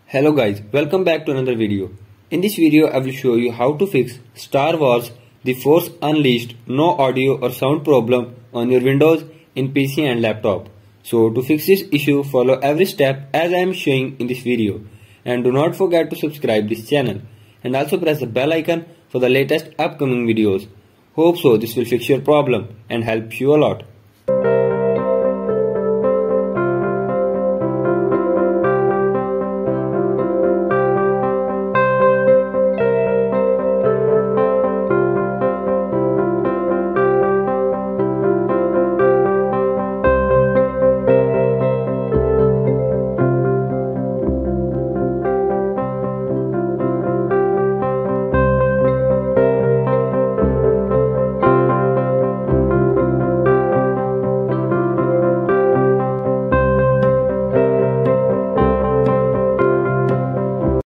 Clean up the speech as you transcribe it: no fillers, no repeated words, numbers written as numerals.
Hello guys, welcome back to another video. In this video I will show you how to fix Star Wars The Force Unleashed no audio or sound problem on your Windows in PC and laptop. So to fix this issue, follow every step as I am showing in this video, and do not forget to subscribe this channel and also press the bell icon for the latest upcoming videos. Hope so this will fix your problem and help you a lot.